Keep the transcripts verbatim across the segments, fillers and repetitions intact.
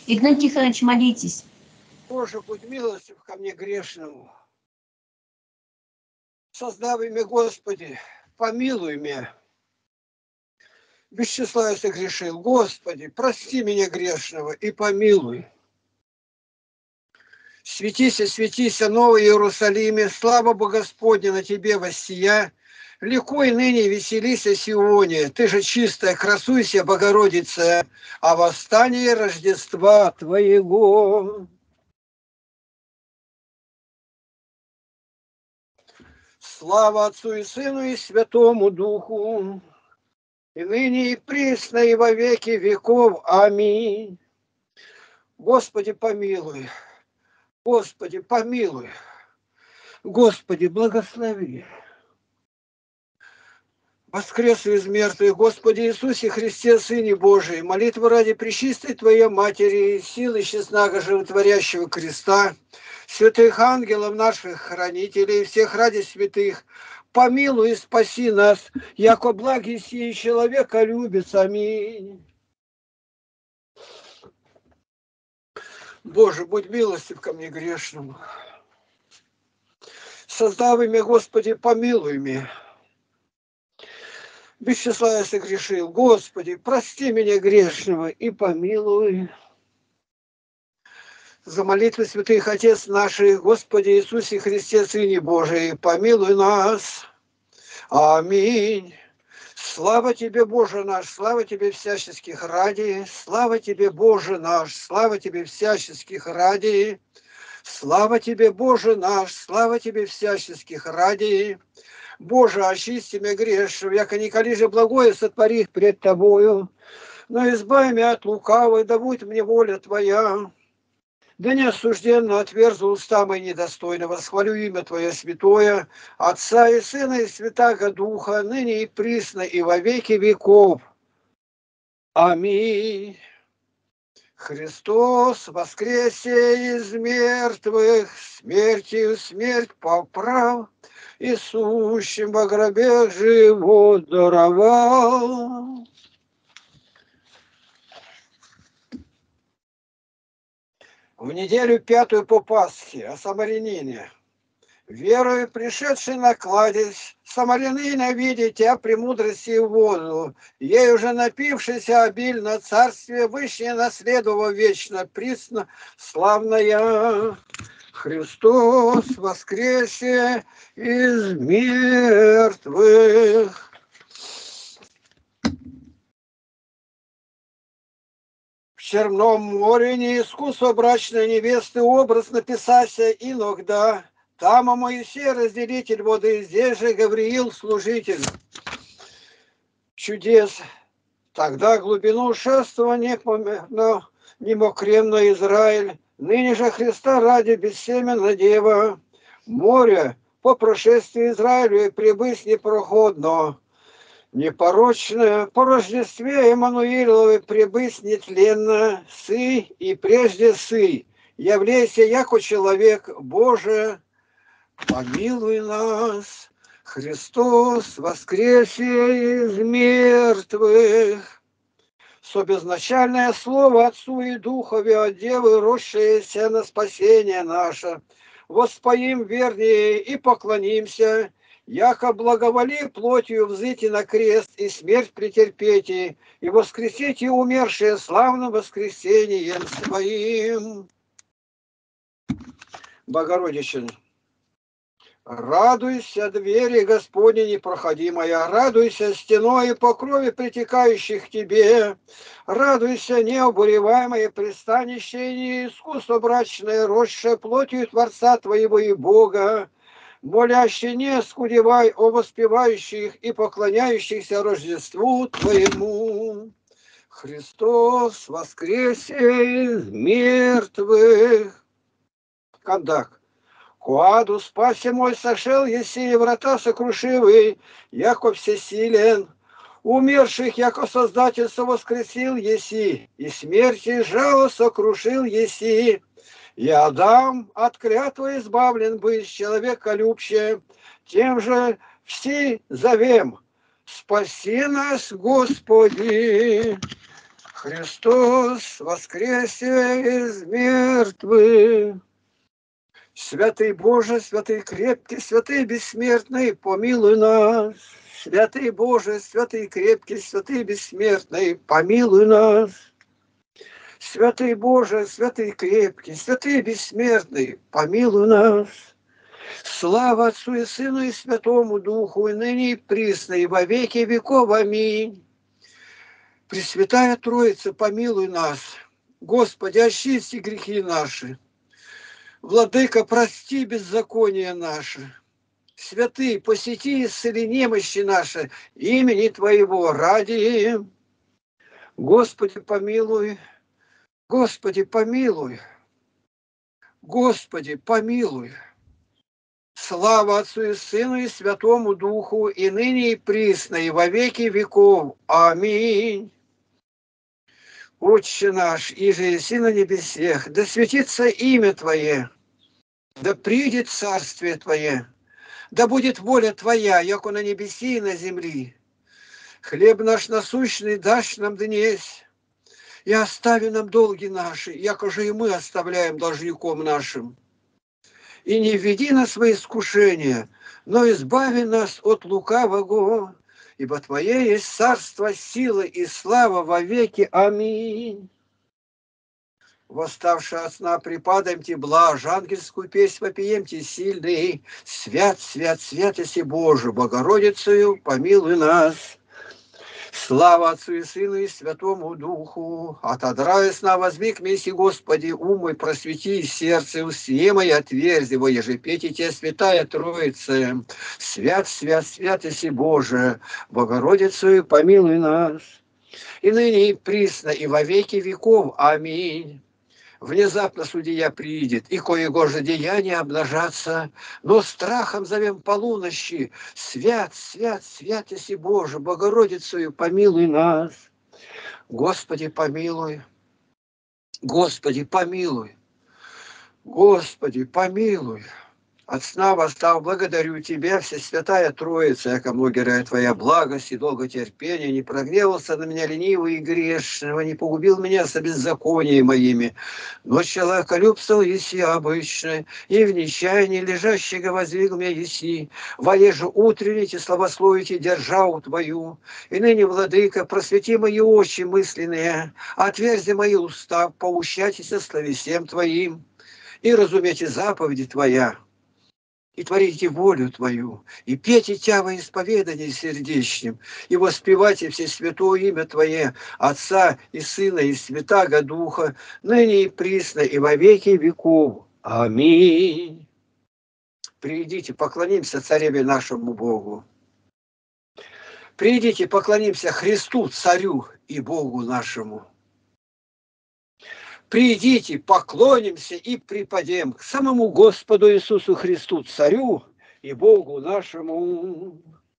Игнатий Тихонович, молитесь. Боже, будь милостив ко мне грешному. Создав имя Господи, помилуй меня. Без числа я согрешил. Господи, прости меня грешного и помилуй. Светися, светися, Новый Иерусалиме, слава Богосподня на тебе воссия. Ликуй ныне, веселися, Сионе, ты же чистая, красуйся, Богородица, о восстании Рождества Твоего. Слава Отцу и Сыну и Святому Духу, и ныне и присно, и во веки веков. Аминь. Господи, помилуй. Господи, помилуй. Господи, благослови. Воскрес из мертвых, Господи Иисусе Христе, Сыне Божий, молитва ради пречистой Твоей Матери, силы честного животворящего креста, святых ангелов наших хранителей, всех ради святых, помилуй и спаси нас, яко благи сей человека любит. Аминь. Боже, будь милостив ко мне грешному. Создав имя Господи, помилуй меня. Без числа я согрешил. Господи, прости меня грешного и помилуй. За молитвы святых Отец наших, Господи Иисусе Христе, Сыне Божий, помилуй нас. Аминь. Слава Тебе, Боже наш, слава Тебе всяческих ради, слава Тебе, Боже наш, слава Тебе всяческих ради, слава Тебе, Боже наш, слава Тебе всяческих ради. Боже, очисти меня грешного, яко николи же благое сотвори пред Тобою, но избави меня от лукавой, да будь мне воля Твоя. Да не осужденно отверзу уста мои недостойно, восхвалю имя Твое святое, Отца и Сына и Святаго Духа, ныне и присно, и во веки веков. Аминь. Христос воскресе из мертвых, смертью смерть поправ, и сущим во гробе живот даровал. В неделю пятую по Пасхе о самарянине, верою пришедший на кладезь, самарянина видеть о премудрости и воду, ей уже напившийся обильно царствие высшее наследово вечно, присно славная. Христос воскресе из мертвых. В Черном море не искусство брачной невесты образ написася иногда. Там о Моисей разделитель воды, здесь же Гавриил служитель чудес. Тогда глубину шествования не мог ревно Израиль. Ныне же Христа ради бессеменно дева. Море по прошествии Израилю и прибыть непроходно. Непорочное по Рождестве Эммануиловой прибыть нетленно. Сы и прежде сы. Являйся яко человек, Боже, помилуй нас. Христос воскресе из мертвых. Собезначальное слово Отцу и Духове от Девы, росшееся на спасение наше. Воспоим вернее и поклонимся, яко благоволи плотью взыти на крест и смерть претерпете, и воскресите умершие славным воскресением своим. Богородичин. Радуйся, двери Господне непроходимая, радуйся, стеной по крови притекающих к тебе, радуйся, необуреваемое пристанище и неискусство брачное, росшее плотью Творца Твоего и Бога, моляще не скудевай о воспевающих и поклоняющихся Рождеству Твоему. Христос воскресе из мертвых. Кандак. Куаду спаси мой сошел, еси врата сокрушивый, яко всесилен. Умерших, яко Создательство воскресил еси, и смерти жало сокрушил еси. И Адам от клятвы избавлен быть, человека любче, тем же все зовем. Спаси нас, Господи! Христос воскресе из мертвых. Святый Боже, святый крепкий, святый бессмертный, помилуй нас. Святый Боже, святый крепкий, святый бессмертный, помилуй нас. Святый Боже, святый крепкий, святый бессмертный, помилуй нас. Слава Отцу и Сыну и Святому Духу, и ныне и присно, и во веки веков. Аминь. Пресвятая Троица, помилуй нас. Господи, очисти грехи наши. Владыка, прости беззаконие наше. Святый, посети и исцели немощи наши имени Твоего ради. Господи, помилуй. Господи, помилуй. Господи, помилуй. Слава Отцу и Сыну и Святому Духу, и ныне и присно, и во веки веков. Аминь. Отче наш, иже еси на небесех, да светится имя Твое, да придет царствие Твое, да будет воля Твоя, яко на небеси и на земли. Хлеб наш насущный дашь нам днесь, и остави нам долги наши, яко же и мы оставляем должником нашим. И не введи нас во искушение, но избави нас от лукавого, ибо Твое есть царство, сила и слава во веки. Аминь. Восставши от сна, припадаемте блажь, ангельскую песнь вопиемте сильный. Свят, свят, свят, еси Боже, Богородицею помилуй нас. Слава Отцу и Сыну и Святому Духу. Отодрая сна, возьми месси, Господи, ум мой просвети, сердце усне мое отверзи, во ежепете Тебе, Святая Троица. Свят, свят, свят, еси Боже, Богородицею помилуй нас. И ныне и присно, и во веки веков. Аминь. Внезапно судья приидет, и коего же деяния обнажатся, но страхом зовем полунощи. Свят, свят, свят, еси Боже, Богородицею помилуй нас. Господи, помилуй. Господи, помилуй. Господи, помилуй. От сна восстав, благодарю Тебя, Всесвятая Троица, яко многирая Твоя благость и долготерпение, не прогневался на меня ленивого и грешного, не погубил меня со беззаконием моими, но человеколюбствовал еси обычно, и в нечаянии лежащего воздвиг меня еси, воеже утренните славословите державу Твою, и ныне, Владыка, просвети мои очи мысленные, отверзи мои уста, поучайтесь о словесем Твоим, и разумейте заповеди Твоя, и творите волю Твою, и пейте Тя во исповедании сердечным, и воспевайте все святое имя Твое, Отца и Сына и Святаго Духа, ныне и присно, и во веки веков. Аминь. Придите, поклонимся Цареве нашему Богу. Придите, поклонимся Христу, Царю и Богу нашему. Придите, поклонимся и припадем к самому Господу Иисусу Христу, Царю и Богу нашему.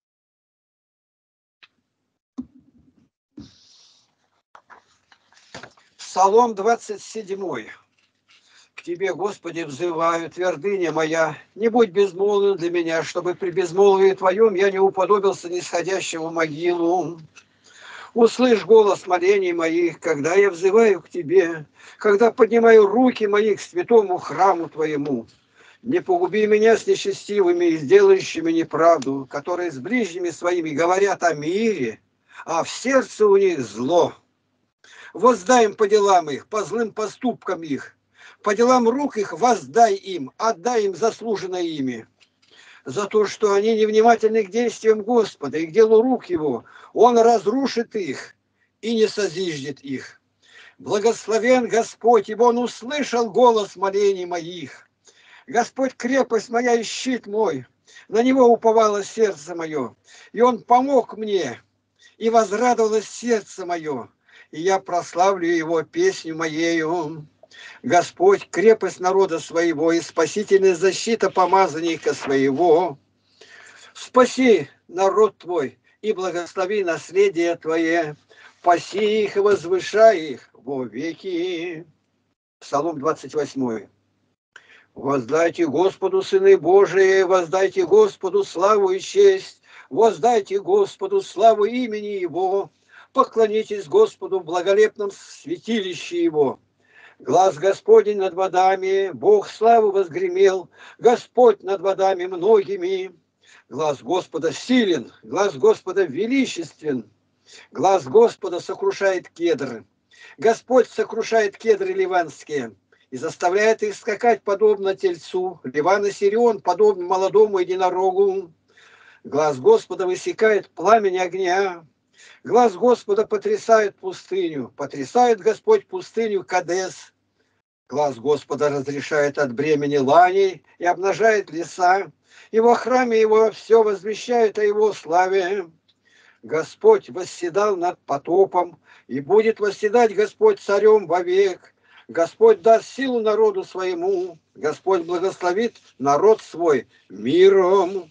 Псалом двадцать седьмой. К Тебе, Господи, взываю, твердыня моя, не будь безмолвным для меня, чтобы при безмолвии Твоем я не уподобился нисходящему в могилу. Услышь голос молений моих, когда я взываю к Тебе, когда поднимаю руки мои к святому храму Твоему. Не погуби меня с нечестивыми и сделающими неправду, которые с ближними своими говорят о мире, а в сердце у них зло. Воздай им по делам их, по злым поступкам их, по делам рук их воздай им, отдай им заслуженное ими. За то, что они невнимательны к действиям Господа и к делу рук Его, Он разрушит их и не созиждет их. Благословен Господь, ибо Он услышал голос молений моих. Господь крепость моя и щит мой, на Него уповало сердце мое, и Он помог мне, и возрадовалось сердце мое, и я прославлю Его песню моею. Господь, крепость народа своего и спасительная защита помазанника своего. Спаси народ Твой и благослови наследие Твое, паси их и возвышай их во веки. Псалом двадцать восьмой. Воздайте Господу, сыны Божии, воздайте Господу славу и честь, воздайте Господу славу имени Его, Поклонитесь Господу в благолепном святилище Его. Глаз Господень над водами, Бог славы возгремел, Господь над водами многими. Глаз Господа силен, глаз Господа величествен, глаз Господа сокрушает кедры. Господь сокрушает кедры ливанские и заставляет их скакать подобно тельцу. Ливан и Сирион подобно молодому единорогу. Глаз Господа высекает пламень огня. Глаз Господа потрясает пустыню. Потрясает Господь пустыню Кадес. Глаз Господа разрешает от бремени ланей и обнажает леса. И во храме Его все возвещает о Его славе. Господь восседал над потопом, и будет восседать Господь царем вовек. Господь даст силу народу своему, Господь благословит народ свой миром.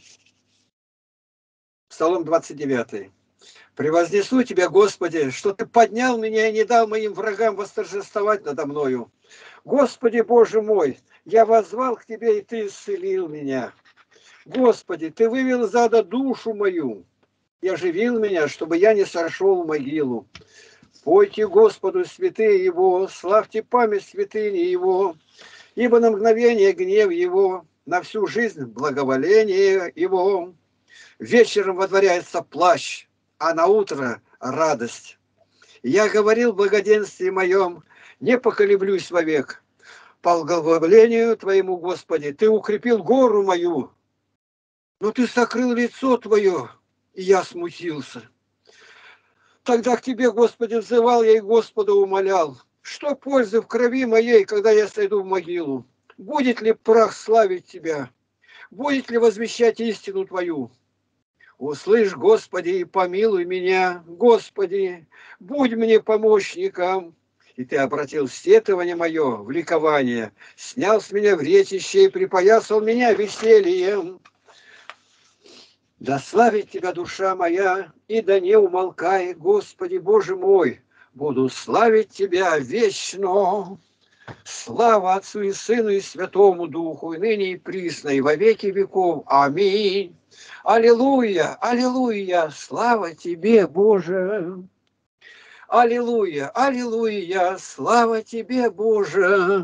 Псалом двадцать девятый. Превознесу Тебя, Господи, что Ты поднял меня и не дал моим врагам восторжествовать надо мною. Господи, Боже мой, я воззвал к Тебе, и Ты исцелил меня. Господи, Ты вывел из ада душу мою и оживил меня, чтобы я не сошел в могилу. Пойте Господу святые Его, славьте память святыни Его, ибо на мгновение гнев Его, на всю жизнь благоволение Его. Вечером водворяется плащ, а на утро радость. Я говорил в благоденствии моем, не поколеблюсь вовек. По благоволению Твоему, Господи, Ты укрепил гору мою, но Ты сокрыл лицо Твое, и я смутился. Тогда к Тебе, Господи, взывал я и Господа умолял, что пользы в крови моей, когда я сойду в могилу? Будет ли прах славить Тебя? Будет ли возвещать истину Твою? Услышь, Господи, и помилуй меня, Господи, будь мне помощником. И Ты обратил сетование мое в ликование, снял с меня вретище и припоясал меня весельем. Да славит Тебя душа моя, и да не умолкай, Господи, Боже мой, буду славить Тебя вечно. Слава Отцу и Сыну и Святому Духу, и ныне и присно, и во веки веков. Аминь. Аллилуйя, аллилуйя, слава Тебе, Боже. Аллилуйя, аллилуйя, слава Тебе, Боже.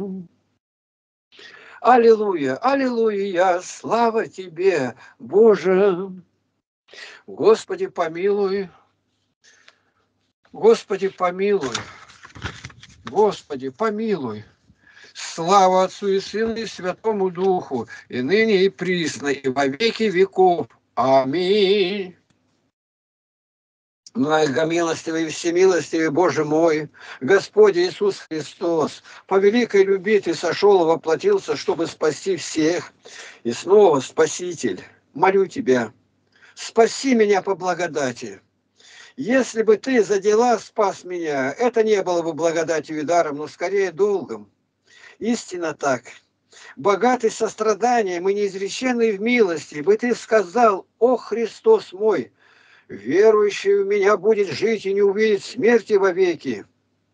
Аллилуйя, аллилуйя, слава Тебе, Боже. Господи, помилуй. Господи, помилуй. Господи, помилуй. Слава Отцу и Сыну и Святому Духу, и ныне и присно, и во веки веков. Аминь. Многомилостивый и всемилостивый Боже мой, Господь Иисус Христос, по великой любви Ты сошел и воплотился, чтобы спасти всех. И снова, Спаситель, молю Тебя, спаси меня по благодати. Если бы Ты за дела спас меня, это не было бы благодатью и даром, но скорее долгом. Истинно так. Богатый состраданием и неизреченный в милости, бы Ты сказал: «О Христос мой, верующий в меня будет жить и не увидит смерти вовеки».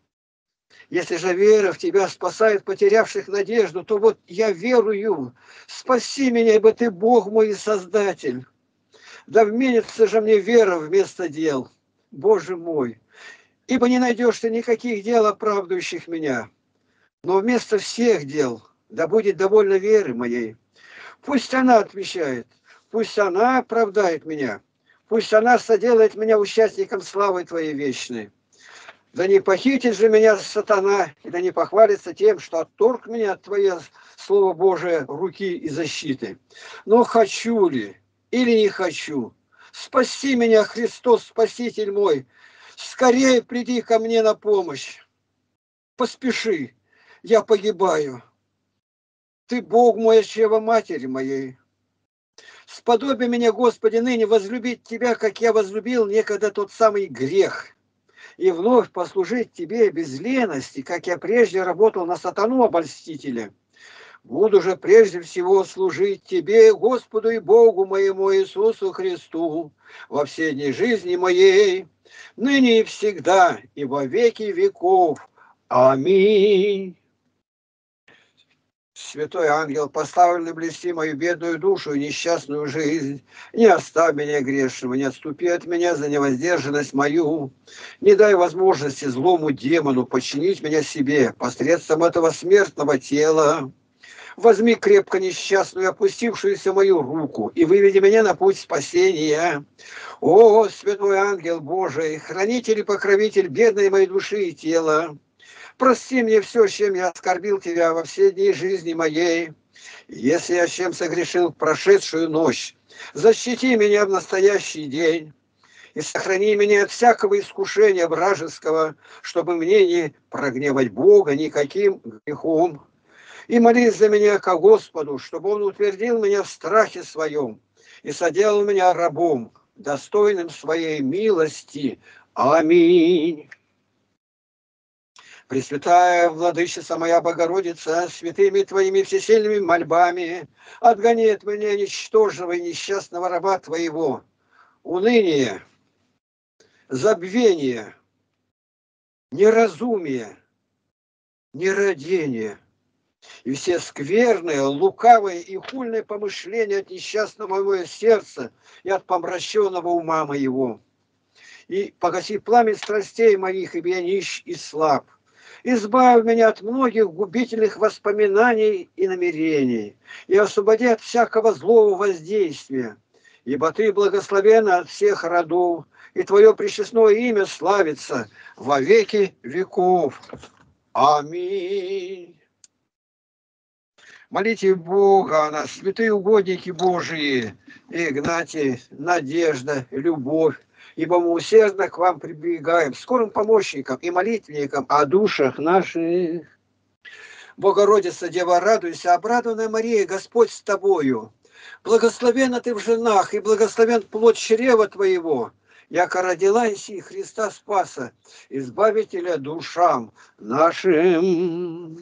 Если же вера в Тебя спасает потерявших надежду, то вот я верую. Спаси меня, ибо Ты Бог мой и Создатель. Да вменится же мне вера вместо дел, Боже мой, ибо не найдешь Ты никаких дел, оправдывающих меня. Но вместо всех дел да будет довольно веры моей. Пусть она отвечает, пусть она оправдает меня, пусть она соделает меня участником славы Твоей вечной. Да не похитит же меня сатана, и да не похвалится тем, что отторг меня от Твое Слово Божие руки и защиты. Но хочу ли или не хочу, спаси меня, Христос, Спаситель мой, скорее приди ко мне на помощь. Поспеши, я погибаю. Ты Бог мой, чрева матери моей. Сподоби меня, Господи, ныне возлюбить Тебя, как я возлюбил некогда тот самый грех, и вновь послужить Тебе без лености, как я прежде работал на сатану обольстителя. Буду же прежде всего служить Тебе, Господу и Богу моему Иисусу Христу, во все дни жизни моей, ныне и всегда, и во веки веков. Аминь. святой ангел, поставленный блести мою бедную душу и несчастную жизнь, не оставь меня грешного, не отступи от меня за невоздержанность мою, не дай возможности злому демону подчинить меня себе посредством этого смертного тела. Возьми крепко несчастную, опустившуюся мою руку, и выведи меня на путь спасения. О, святой ангел Божий, хранитель и покровитель бедной моей души и тела, прости мне все, чем я оскорбил тебя во все дни жизни моей. Если я чем согрешил в прошедшую ночь, защити меня в настоящий день и сохрани меня от всякого искушения вражеского, чтобы мне не прогневать Бога никаким грехом. И молись за меня ко Господу, чтобы Он утвердил меня в страхе своем и соделал меня рабом, достойным своей милости. Аминь. Пресвятая Владычица моя Богородица, святыми Твоими всесильными мольбами, отгони от меня ничтожного и несчастного раба Твоего, уныние, забвение, неразумие, нерадение и все скверные, лукавые и хульные помышления от несчастного моего сердца и от помраченного ума моего. И погаси пламя страстей моих, ибо я нищ и слаб. Избавь меня от многих губительных воспоминаний и намерений, и освободи от всякого злого воздействия, ибо Ты благословенна от всех родов, и Твое пречестное имя славится во веки веков. Аминь. Молите Бога о нас, святые угодники Божии, Игнатий, Надежда, Любовь, ибо мы усердно к вам прибегаем, скорым помощникам и молитвенникам о душах наших. Богородица, Дева, радуйся, обрадованная Мария, Господь с тобою. Благословенна ты в женах, и благословен плод чрева твоего, яко родила иси Христа Спаса, избавителя душам нашим.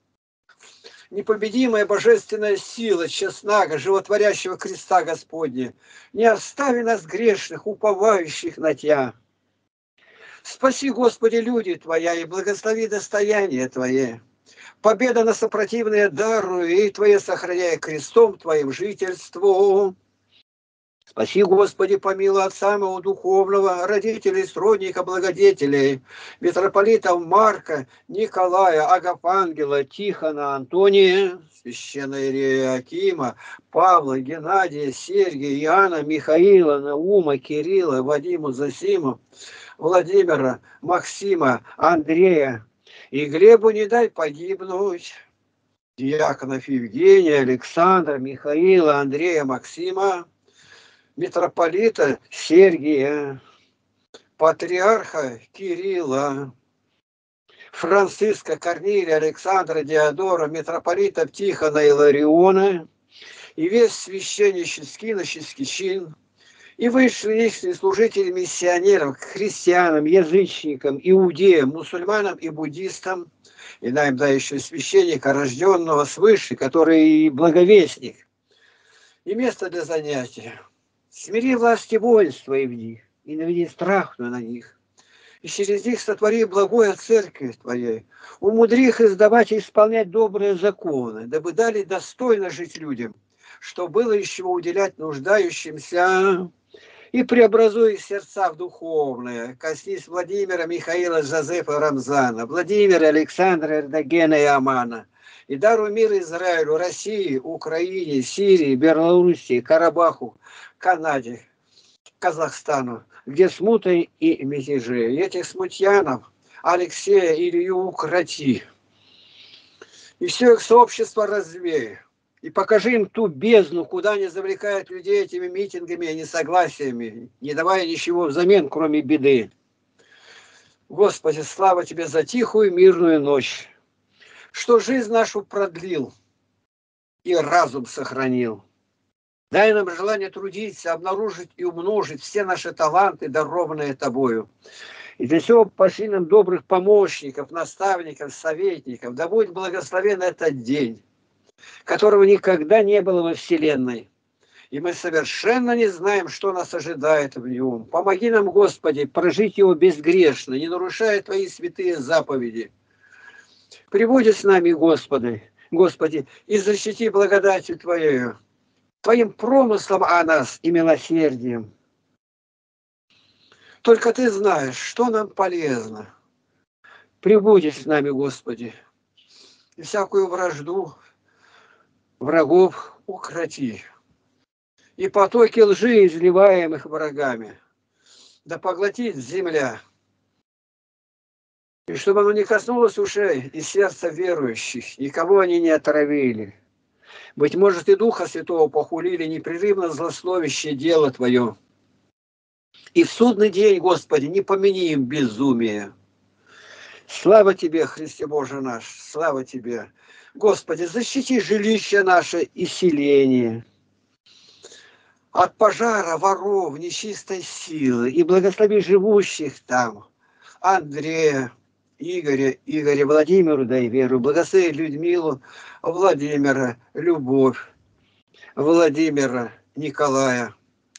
Непобедимая божественная сила честного, животворящего креста Господня, не остави нас грешных, уповающих на Тя. Спаси, Господи, люди Твоя, и благослови достояние Твое. Победа на сопротивные даруй, и Твое сохраняя крестом Твоим жительство. Спаси, Господи, помилуй от самого духовного, родителей, сродника, благодетелей, митрополитов Марка, Николая, Агафангела, Тихона, Антония, священного Иеакима, Павла, Геннадия, Сергия, Иоанна, Михаила, Наума, Кирилла, Вадима, Зосима, Владимира, Максима, Андрея. И Глебу не дай погибнуть. Диаконов Евгения, Александра, Михаила, Андрея, Максима, митрополита Сергия, патриарха Кирилла, Франциска, Корнилия, Александра, Диодора, митрополитов Тихона и Лариона, и весь священнический, иноческий чин, и высшие личные служители миссионеров к христианам, язычникам, иудеям, мусульманам и буддистам, и нам да еще священника, рожденного свыше, который благовестник, и место для занятия. Смири власти воинства и в них, и наведи страх на них. И через них сотвори благое церкви Твоей, умудри их издавать и исполнять добрые законы, дабы дали достойно жить людям, что было из чего уделять нуждающимся, и преобразуй их сердца в духовное. Коснись Владимира, Михаила, Жозефа, Рамзана, Владимира, Александра, Эрдогена и Амана, и даруй мир Израилю, России, Украине, Сирии, Белоруссии, Карабаху, Канаде, Казахстану, где смуты и мятежи. И этих смутьянов, Алексея, Илью укроти. И все их сообщество развей. И покажи им ту бездну, куда они завлекают людей этими митингами и несогласиями, не давая ничего взамен, кроме беды. Господи, слава Тебе за тихую мирную ночь, что жизнь нашу продлил и разум сохранил. Дай нам желание трудиться, обнаружить и умножить все наши таланты, дарованные Тобою. И для всего пошли нам добрых помощников, наставников, советников. Да будет благословен этот день, которого никогда не было во Вселенной. И мы совершенно не знаем, что нас ожидает в нем. Помоги нам, Господи, прожить его безгрешно, не нарушая Твои святые заповеди. Прибудет с нами, Господи, Господи, и защити благодатью Твоею, Твоим промыслом о нас и милосердием. Только Ты знаешь, что нам полезно. Прибудешь с нами, Господи, и всякую вражду врагов укроти. И потоки лжи, изливаемых врагами, да поглотит земля. И чтобы оно не коснулось ушей и сердца верующих, никого они не отравили. Быть может, и Духа Святого похулили непрерывно злословящее дело Твое. И в судный день, Господи, не помяни им безумие. Слава Тебе, Христе Боже наш, слава Тебе. Господи, защити жилище наше и селение от пожара, воров, нечистой силы, и благослови живущих там. Андрея, Игоря, Игоря, Владимиру дай веру, благослови Людмилу, Владимира, Любовь, Владимира, Николая.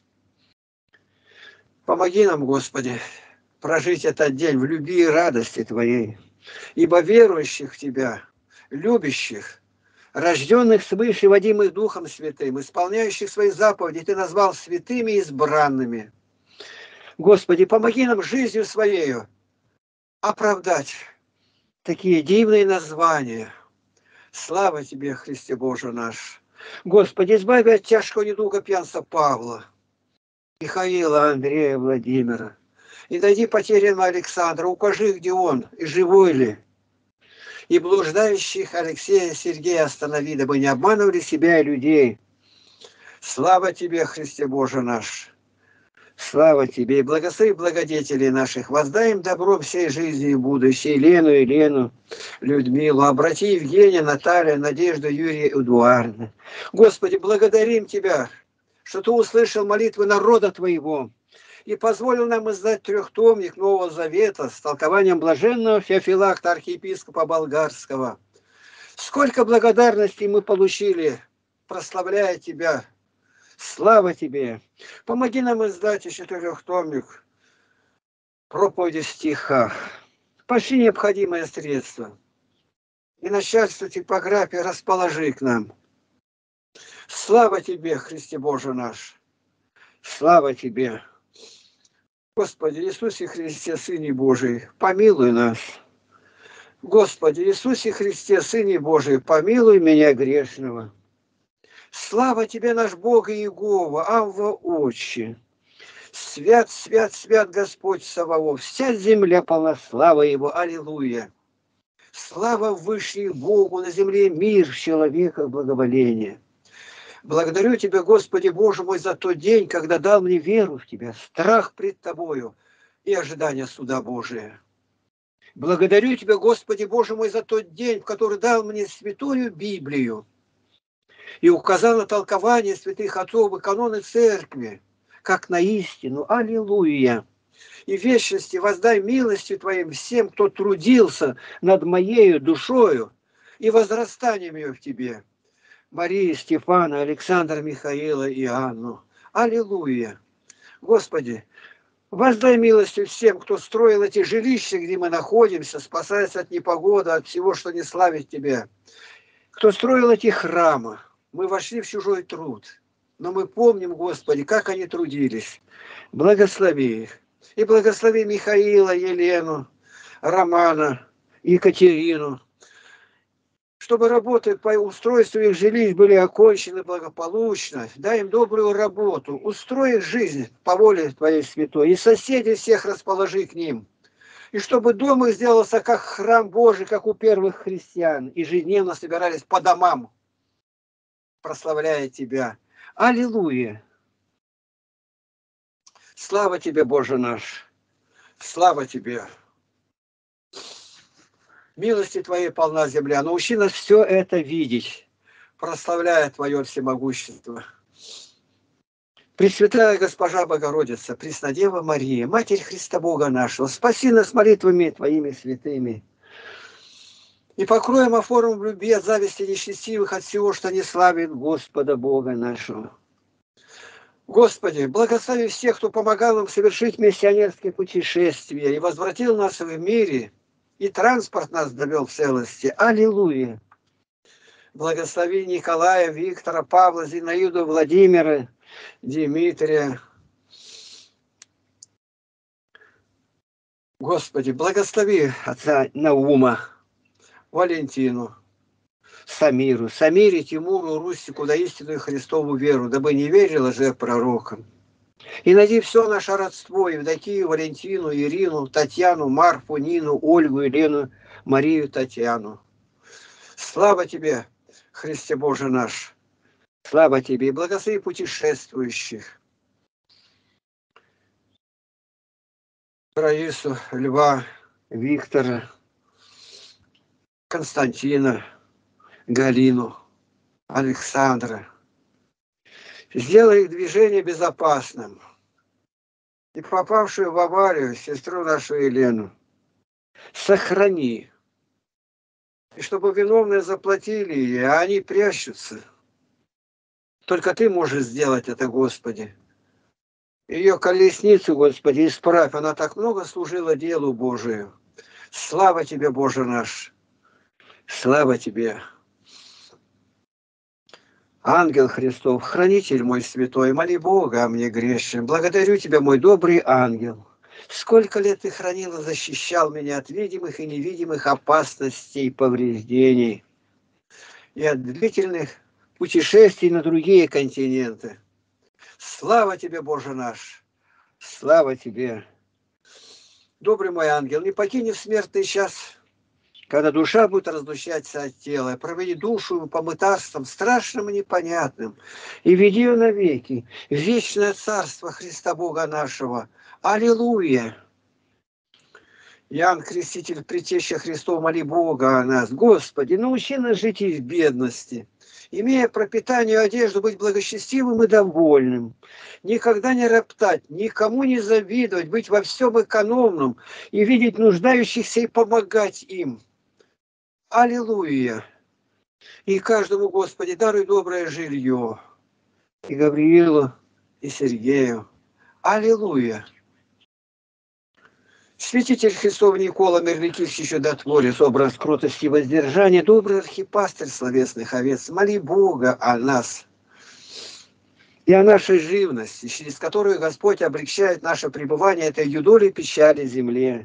Помоги нам, Господи, прожить этот день в любви и радости Твоей, ибо верующих в Тебя, любящих, рожденных свыше, водимых Духом Святым, исполняющих свои заповеди, Ты назвал святыми и избранными. Господи, помоги нам жизнью Своею оправдать такие дивные названия. Слава Тебе, Христе Боже наш. Господи, избави от тяжкого недуга пьянства Павла, Михаила, Андрея, Владимира. И найди потерянного Александра, укажи, где он, и живой ли. И блуждающих Алексея, Сергея останови, дабы не обманывали себя и людей. Слава Тебе, Христе Боже наш. Слава Тебе, и благослови благодетелей наших, воздай им добро всей жизни и будущей, Лену, Елену, Людмилу, обрати Евгения, Наталью, Надежду, Юрия, Эдуарда. Господи, благодарим Тебя, что Ты услышал молитвы народа Твоего и позволил нам издать трехтомник Нового Завета с толкованием блаженного Феофилакта, архиепископа Болгарского. Сколько благодарностей мы получили, прославляя Тебя. Слава Тебе! Помоги нам издать еще трехтомник проповеди в стихах. Пошли необходимые средства. И начальство типографии расположи к нам. Слава Тебе, Христе Боже наш! Слава Тебе! Господи Иисусе Христе, Сыне Божий, помилуй нас. Господи Иисусе Христе, Сыне Божий, помилуй меня грешного. Слава Тебе, наш Бог и Иегова, Авва Отче. Свят, свят, свят Господь Саваоф, вся земля полна славы Его, аллилуйя. Слава Вышней Богу, на земле мир, в человеках благоволение. Благодарю Тебя, Господи Боже мой, за тот день, когда дал мне веру в Тебя, страх пред Тобою и ожидание суда Божия. Благодарю Тебя, Господи Боже мой, за тот день, в который дал мне святую Библию и указал на толкование святых отцов и каноны Церкви, как на истину. Аллилуйя! И в вечности воздай милостью Твоим всем, кто трудился над моею душою и возрастанием ее в Тебе. Марии, Стефана, Александра, Михаила и Анну. Аллилуйя! Господи, воздай милостью всем, кто строил эти жилища, где мы находимся, спасаясь от непогоды, от всего, что не славит Тебя. Кто строил эти храмы. Мы вошли в чужой труд, но мы помним, Господи, как они трудились. Благослови их. И благослови Михаила, Елену, Романа, Екатерину, чтобы работы по устройству их жилищ были окончены благополучно. Дай им добрую работу, устрой их жизнь по воле Твоей святой, и соседей всех расположи к ним. И чтобы дом их сделался как храм Божий, как у первых христиан, ежедневно собирались по домам, прославляя Тебя. Аллилуйя! Слава Тебе, Боже наш! Слава Тебе! Милости Твоей полна земля. Научи нас все это видеть, прославляя Твое всемогущество. Пресвятая Госпожа Богородица, Преснодева Мария, Матерь Христа Бога нашего, спаси нас молитвами Твоими святыми. И покроем оформом в любви от зависти нечестивых, от всего, что не славит Господа Бога нашего. Господи, благослови всех, кто помогал нам совершить миссионерские путешествия и возвратил нас в мире, и транспорт нас довел в целости. Аллилуйя! Благослови Николая, Виктора, Павла, Зинаиду, Владимира, Дмитрия. Господи, благослови отца Наума, Валентину, Самиру, Самире, Тимуру, Рустику, да истинную Христову веру, дабы не верила же пророкам. И найди все наше родство, Евдокию, Валентину, Ирину, Татьяну, Марфу, Нину, Ольгу, Елену, Марию, Татьяну. Слава Тебе, Христе Боже наш! Слава Тебе! И благослови путешествующих. Раису, Льва, Виктора, Константина, Галину, Александра. Сделай их движение безопасным. И попавшую в аварию сестру нашу Елену сохрани. И чтобы виновные заплатили ей, а они прячутся. Только Ты можешь сделать это, Господи. Ее колесницу, Господи, исправь. Она так много служила делу Божию. Слава Тебе, Боже наш. Слава Тебе. Ангел Христов, хранитель мой святой, моли Бога о мне грешным. Благодарю Тебя, мой добрый ангел. Сколько лет Ты хранил и защищал меня от видимых и невидимых опасностей и повреждений. И от длительных путешествий на другие континенты. Слава Тебе, Боже наш! Слава Тебе! Добрый мой ангел, не покинь в смертный час, когда душа будет разлучаться от тела, проведи душу по мытарствам страшным и непонятным, и веди ее навеки в вечное царство Христа Бога нашего. Аллилуйя! Иоанн Креститель, Предтеча Христов, моли Бога о нас. Господи, научи нас жить и в бедности, имея пропитание и одежду, быть благочестивым и довольным, никогда не роптать, никому не завидовать, быть во всем экономным и видеть нуждающихся и помогать им. Аллилуйя! И каждому, Господи, даруй доброе жилье. И Гавриилу, и Сергею. Аллилуйя! Святитель Христов Никола Мерликих чудотворец, образ кротости и воздержания, добрый архипастырь словесных овец, моли Бога о нас и о нашей живности, через которую Господь облегчает наше пребывание этой юдоли печали земле.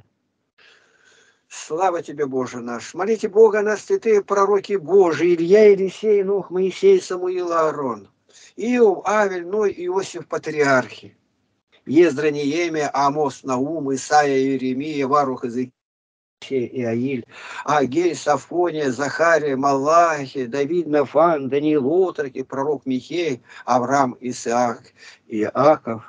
Слава Тебе, Боже наш! Молите Бога о нас, святые пророки Божии, Илья, Елисей, Нох, Моисей, Самуил, Аарон, Иов, Авель, Ной, Иосиф, патриархи. Ездра, Неемия, Амос, Наум, Исаия, Иеремия, Варух, Иезекииль, Иаиль, Агей, Сафония, Захария, Малахия, Давид, Нафан, Даниил, Отроки, пророк Михей, Авраам, Исаак, Иаков.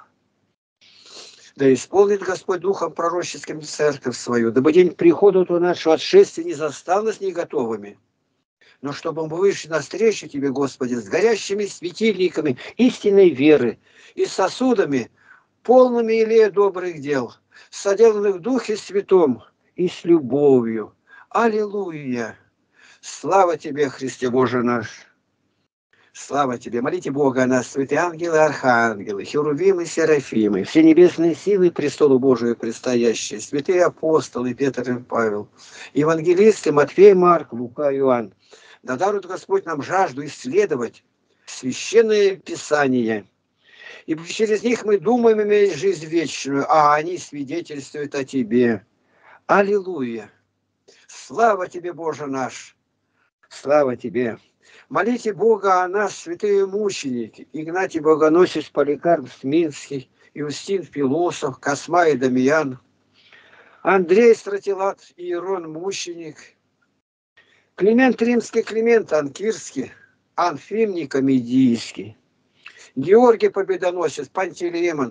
Да исполнит Господь Духом пророческим церковь свою, дабы день прихода у нашего отшествия не застал нас не готовыми, но чтобы мы вышли навстречу Тебе, Господи, с горящими светильниками истинной веры и сосудами, полными илея добрых дел, соделанных в Духе Святом и с любовью. Аллилуйя! Слава Тебе, Христе Боже наш! Слава Тебе! Молите Бога о нас, святые ангелы, архангелы, херувимы, серафимы, все небесные силы престолу Божию предстоящие, святые апостолы Петр и Павел, евангелисты Матфей, Марк, Лука, Иоанн. Да дарует Господь нам жажду исследовать священное Писание, и через них мы думаем иметь жизнь вечную, а они свидетельствуют о Тебе. Аллилуйя! Слава Тебе, Боже наш! Слава Тебе! Молите Бога о нас, святые мученики, Игнатий Богоносец, Поликарп Смирский, Иустин Философ, Косма и Дамиян, Андрей Стратилат, Иерон Мученик, Климент Римский, Климент Анкирский, Анфим Никомедийский, Георгий Победоносец, Пантелеймон,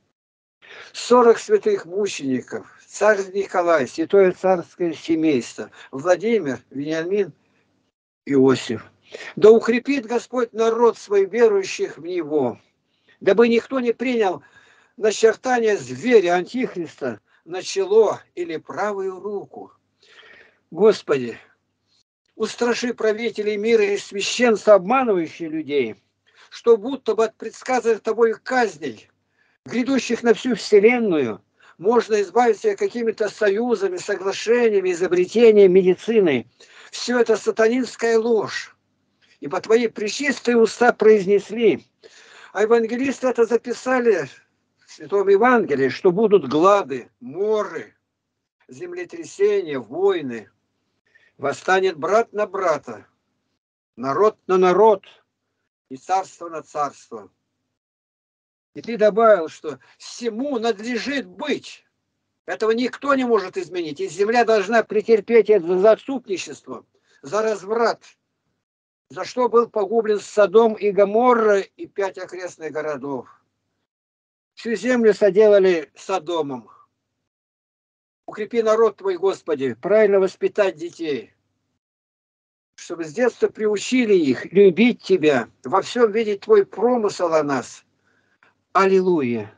сорок святых мучеников, царь Николай, святое царское семейство, Владимир, Вениамин, Иосиф. Да укрепит Господь народ свой, верующих в Него, дабы никто не принял начертание зверя Антихриста на чело или правую руку. Господи, устраши правителей мира и священства, обманывающих людей, что будто бы от предсказанных тобой казней, грядущих на всю вселенную, можно избавиться какими-то союзами, соглашениями, изобретениями, медициной. Все это сатанинская ложь. ибо твои пречистые уста произнесли. А евангелисты это записали в Святом Евангелии, что будут глады, моры, землетрясения, войны. Восстанет брат на брата, народ на народ и царство на царство. И ты добавил, что всему надлежит быть. Этого никто не может изменить. И земля должна претерпеть это за отступничество, за разврат, за что был погублен Содом и Гоморра и пять окрестных городов. Всю землю соделали Содомом. Укрепи народ твой, Господи, правильно воспитать детей, чтобы с детства приучили их любить Тебя, во всем видеть Твой промысел о нас. Аллилуйя!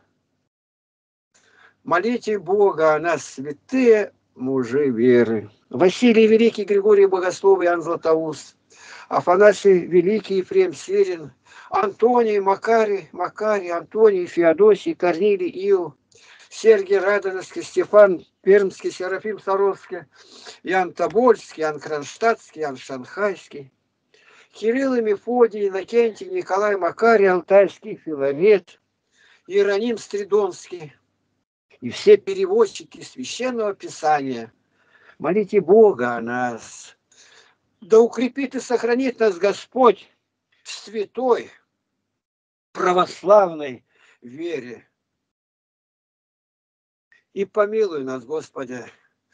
Молите Бога о нас, святые мужи веры. Василий Великий, Григорий Богослов, Иоанн Златоуст, Афанасий Великий, Ефрем Сирин, Антоний, Макарий, Макарий, Антоний, Феодосий, Корнилий, Иов, Сергий Радонежский, Стефан Пермский, Серафим Саровский, Иоанн Тобольский, Иоанн Кронштадтский, Иоанн Шанхайский, Кирилл и Мефодий, Иннокентий, Николай, Макарий, Алтайский, Филарет, Иероним Стридонский и все переводчики Священного Писания. Молите Бога о нас. Да укрепит и сохранит нас Господь в святой православной вере. И помилуй нас, Господи,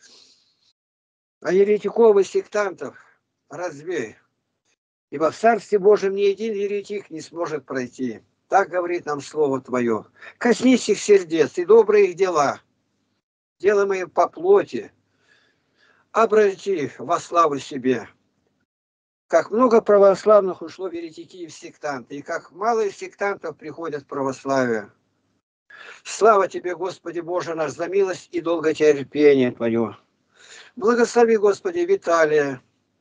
а еретиков и сектантов разбей, ибо в Царстве Божьем ни один еретик не сможет пройти. Так говорит нам Слово Твое. Коснись их сердец и добрые их дела, делаемые по плоти, обрати во славу себе. Как много православных ушло в еретики и в сектанты, и как мало из сектантов приходят в православие. Слава Тебе, Господи Боже наш, за милость и долготерпение Твое. Благослови, Господи, Виталия,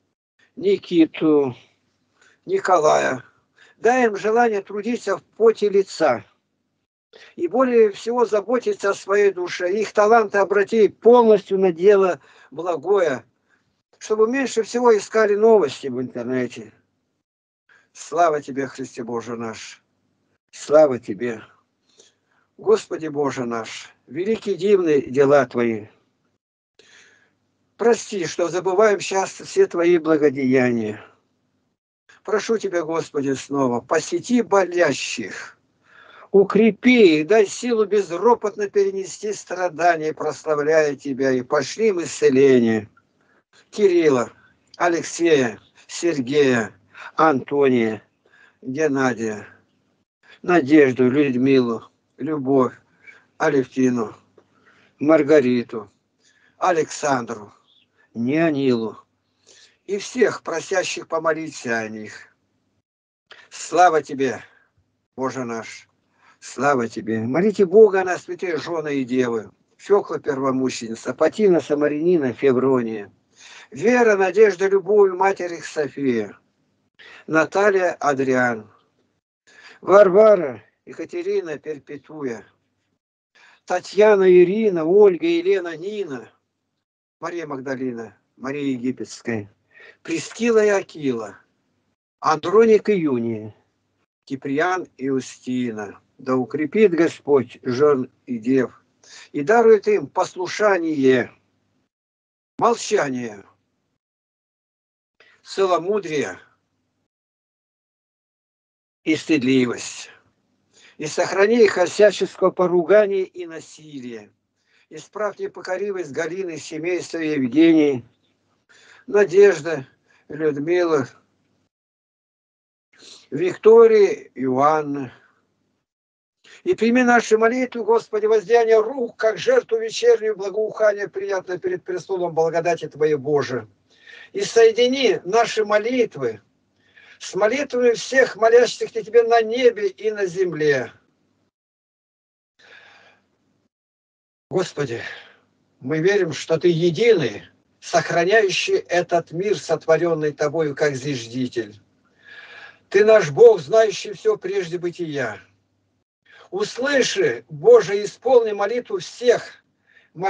Никиту, Николая. Дай им желание трудиться в поте лица и более всего заботиться о своей душе. Их таланты обрати полностью на дело благое, чтобы меньше всего искали новости в интернете. Слава Тебе, Христе Боже наш! Слава Тебе! Господи Боже наш, великие дивные дела Твои. Прости, что забываем часто все Твои благодеяния. Прошу Тебя, Господи, снова, посети болящих, укрепи их, дай силу безропотно перенести страдания, прославляя Тебя, и пошли им исцеление. Кирилла, Алексея, Сергея, Антония, Геннадия, Надежду, Людмилу, Любовь, Алевтину, Маргариту, Александру, Неонилу и всех просящих помолиться о них. Слава Тебе, Боже наш, слава Тебе. Молите Бога на святые жены и девы, Фёкла Первомученица, Патина Самарянина, Феврония, Вера, Надежда, Любовь, Матерь их София, Наталья, Адриан, Варвара, Екатерина, Перпетуя, Татьяна, Ирина, Ольга, Елена, Нина, Мария Магдалина, Мария Египетская, Прескила и Акила, Андроник и Юния, Киприан и Устина. Да укрепит Господь жен и дев и дарует им послушание, молчание, целомудрие и стыдливость. И сохрани их от всяческого поругания и насилия. Исправь непокоривость Галины, семейства Евгении, Надежда, Людмила, Виктория, Иоанна. И прими наши молитвы, Господи, воздеяние рук, как жертву вечернюю, благоухание приятно перед престолом благодати Твоей Божией. И соедини наши молитвы с молитвами всех молящихся Тебе на небе и на земле. Господи, мы верим, что Ты единый, сохраняющий этот мир, сотворенный Тобою, как зиждитель. Ты наш Бог, знающий все прежде бытия. Услыши, Боже, исполни молитву всех,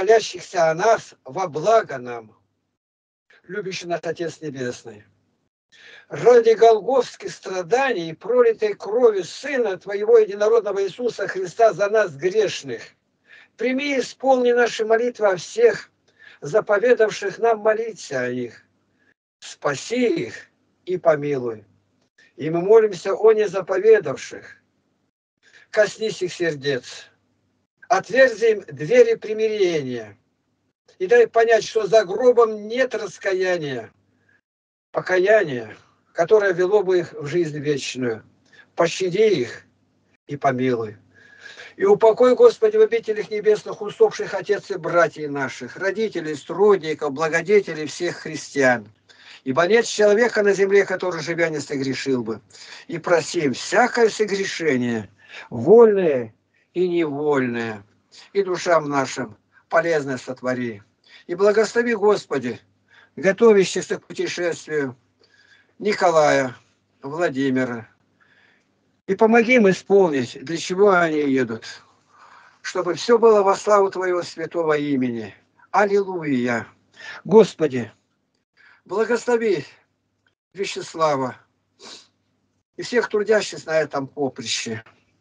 молящихся о нас во благо нам, любящий наш Отец Небесный. ради голгофских страданий и пролитой крови Сына Твоего единородного Иисуса Христа за нас грешных. Прими и исполни наши молитвы о всех, заповедавших нам молиться о них. Спаси их и помилуй. И мы молимся о незаповедавших. Коснись их сердец. Отверзи им двери примирения. И дай понять, что за гробом нет раскаяния, покаяния, которое вело бы их в жизнь вечную. Пощади их и помилуй. И упокой, Господи, в обителях небесных усопших отец и братьев наших, родителей, сродников, благодетелей всех христиан. Ибо нет человека на земле, который, живя, не согрешил бы. И просим всякое согрешение, вольное и невольное, и душам нашим полезное сотвори. И благослови, Господи, готовящихся к путешествию Николая, Владимира. И помоги им исполнить, для чего они едут. Чтобы все было во славу Твоего святого имени. Аллилуйя. Господи, благослови Вячеслава и всех трудящихся на этом поприще.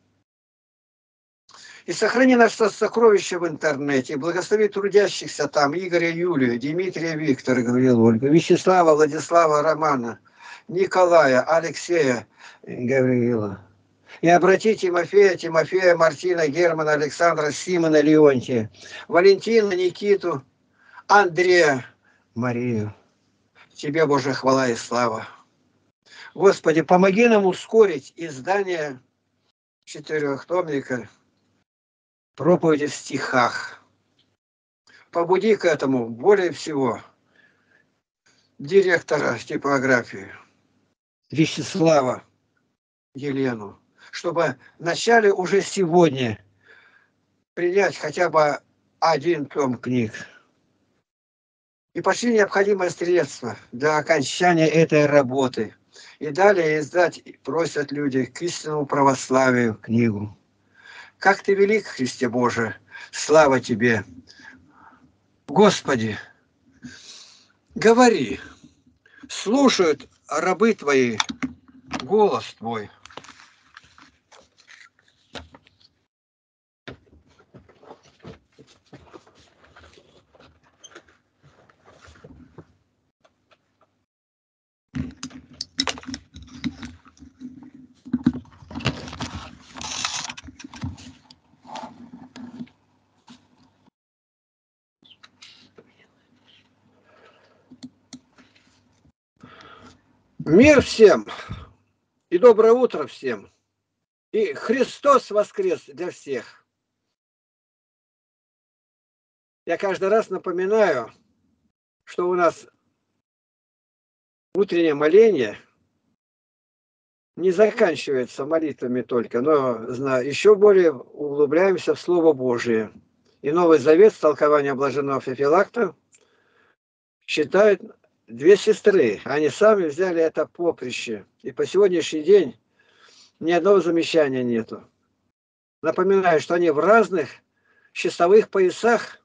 И сохрани наше сокровище в интернете. Благослови трудящихся там Игоря, Юлию, Дмитрия, Виктора, говорил Ольга, Вячеслава, Владислава, Романа, Николая, Алексея, Гавриила. И обрати Тимофея, Тимофея, Мартина, Германа, Александра, Симона, Леонтия, Валентина, Никиту, Андрея, Марию. Тебе, Боже, хвала и слава. Господи, помоги нам ускорить издание четырехтомника проповеди в стихах. Побуди к этому более всего директора типографии Вячеслава Елену, чтобы вначале уже сегодня принять хотя бы один том книг. И пошли необходимые средства для окончания этой работы. И далее издать просят люди к истинному православию книгу. Как Ты велик, Христе Боже, слава Тебе. Господи, говори, слушают рабы Твои голос Твой. Мир всем и доброе утро всем. И Христос воскрес для всех. Я каждый раз напоминаю, что у нас утреннее моление не заканчивается молитвами только, но еще более углубляемся в Слово Божие. И Новый Завет с толкованием блаженного Феофилакта считают две сестры. Они сами взяли это поприще. И по сегодняшний день ни одного замечания нету. Напоминаю, что они в разных часовых поясах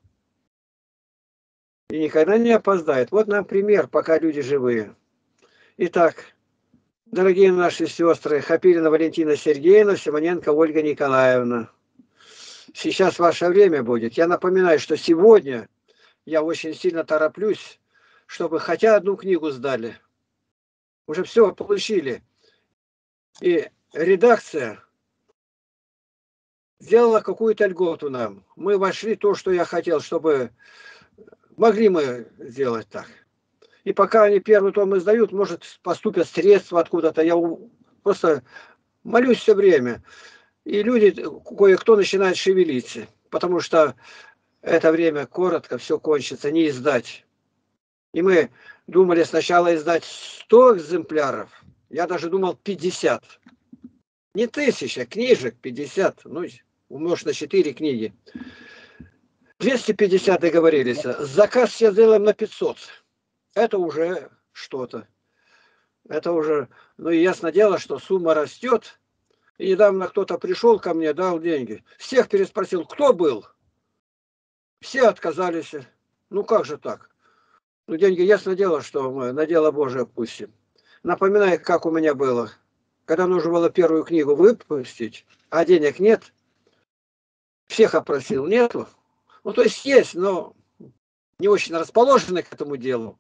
и никогда не опоздают. Вот нам пример, пока люди живые. Итак, дорогие наши сестры, Хапирина Валентина Сергеевна, Симоненко Ольга Николаевна. Сейчас ваше время будет. Я напоминаю, что сегодня я очень сильно тороплюсь, чтобы хотя одну книгу сдали. Уже все получили. И редакция сделала какую-то льготу нам. Мы вошли то, что я хотел, чтобы могли мы сделать так. И пока они первый том издают, может, поступят средства откуда-то. Я просто молюсь все время. И люди, кое-кто начинает шевелиться. Потому что это время коротко, все кончится, не издать. И мы думали сначала издать сто экземпляров. Я даже думал пятьдесят. Не тысяча, книжек пятьдесят. Ну, умножь на четыре книги. двести пятьдесят договорились. Заказ все сделаем на пятьсот. Это уже что-то. Это уже, ну и ясно дело, что сумма растет. И недавно кто-то пришел ко мне, дал деньги. Всех переспросил, кто был? Все отказались. Ну как же так? Ну деньги, ясно дело, что мы на дело Божие пустим. Напоминаю, как у меня было. Когда нужно было первую книгу выпустить, а денег нет, всех опросил, нету. Ну, то есть есть, но не очень расположены к этому делу.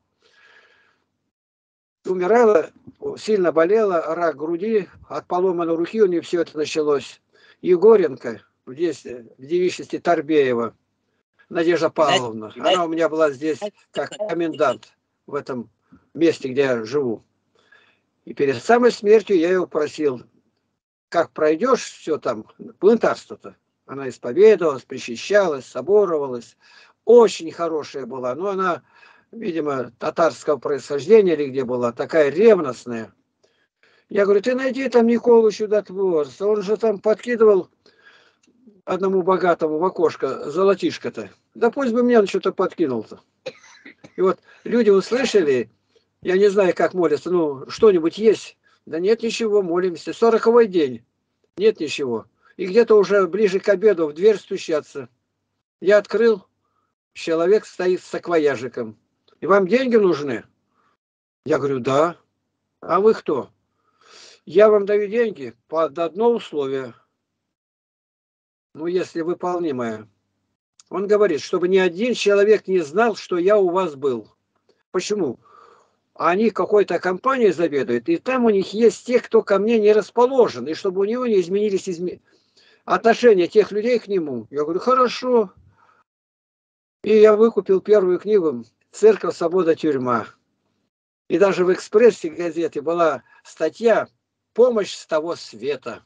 Умирала, сильно болела, рак груди, от поломанной руки у нее все это началось. Егоренко, здесь, в девичестве Торбеева, Надежда Павловна. Она у меня была здесь как комендант в этом месте, где я живу. И перед самой смертью я ее просил, как пройдешь все там, плантарство-то. Она исповедовалась, причащалась, соборовалась. Очень хорошая была, но она, видимо, татарского происхождения или где была, такая ревностная. Я говорю, ты найди там Николу Чудотворца, он же там подкидывал одному богатому в окошко золотишко-то. Да пусть бы мне он что-то подкинул-то. И вот люди услышали, я не знаю, как молятся, ну, что-нибудь есть? Да нет ничего, молимся. Сороковой день, нет ничего. И где-то уже ближе к обеду в дверь стучатся. Я открыл, человек стоит с саквояжиком. И вам деньги нужны? Я говорю, да. А вы кто? Я вам даю деньги под одно условие. Ну, если выполнимое. Он говорит, чтобы ни один человек не знал, что я у вас был. Почему? Они какой-то компанией заведуют, и там у них есть те, кто ко мне не расположен, и чтобы у него не изменились изме... отношения тех людей к нему. Я говорю, хорошо. И я выкупил первую книгу «Церковь, свобода, тюрьма». И даже в «Экспрессе» газете была статья «Помощь с того света».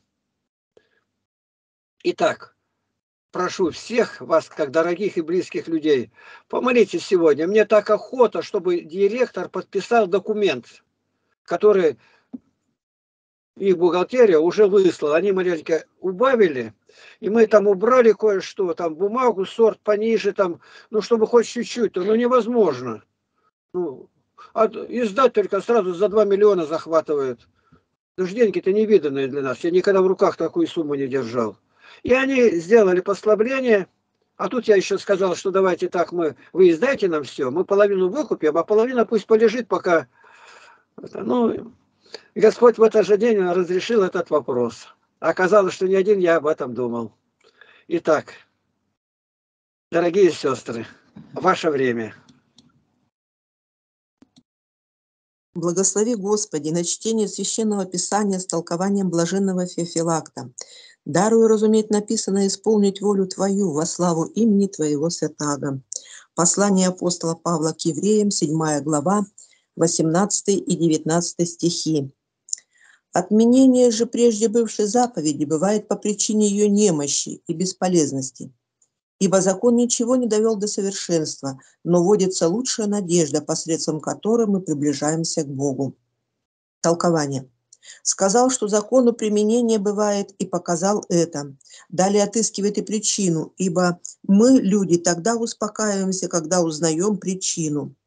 Итак, прошу всех вас, как дорогих и близких людей, помолитесь сегодня. Мне так охота, чтобы директор подписал документ, который их бухгалтерия уже выслала. Они маленько убавили, и мы там убрали кое-что, там бумагу, сорт пониже, там, ну, чтобы хоть чуть-чуть, ну, невозможно. Ну, а издать только сразу за два миллиона захватывают. Потому что деньги-то невиданные для нас. Я никогда в руках такую сумму не держал. И они сделали послабление. А тут я еще сказал, что давайте так, мы, вы издайте нам все, мы половину выкупим, а половина пусть полежит, пока... Ну, Господь в этот же день разрешил этот вопрос. Оказалось, что не один я об этом думал. Итак, дорогие сестры, ваше время. Благослови, Господи, на чтение Священного Писания с толкованием блаженного Феофилакта. Даруй разуметь написанное, исполнить волю Твою во славу имени Твоего святаго. Послание апостола Павла к евреям, седьмая глава, восемнадцатый и девятнадцатый стихи. Отменение же прежде бывшей заповеди бывает по причине ее немощи и бесполезности. Ибо закон ничего не довел до совершенства, но вводится лучшая надежда, посредством которой мы приближаемся к Богу. Толкование. Сказал, что закону применение бывает, и показал это. Далее отыскивает и причину, ибо мы, люди, тогда успокаиваемся, когда узнаем причину.